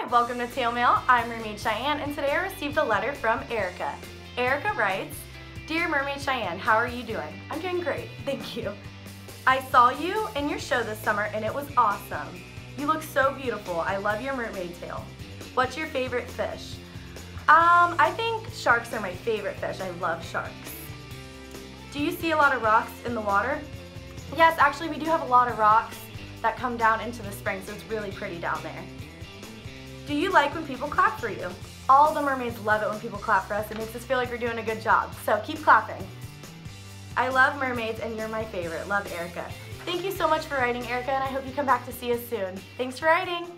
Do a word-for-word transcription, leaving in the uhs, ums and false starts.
welcome to Tail Mail. I'm Mermaid Cheyenne, and today I received a letter from Erica. Erica writes, "Dear Mermaid Cheyenne, how are you doing?" I'm doing great, thank you. I saw you in your show this summer and it was awesome. You look so beautiful. I love your mermaid tail. What's your favorite fish? Um, I think sharks are my favorite fish. I love sharks. Do you see a lot of rocks in the water? Yes, actually we do have a lot of rocks that come down into the spring, so it's really pretty down there. Do you like when people clap for you? All the mermaids love it when people clap for us. It makes us feel like we're doing a good job, so keep clapping. I love mermaids and you're my favorite. Love, Erica. Thank you so much for writing, Erica, and I hope you come back to see us soon. Thanks for writing.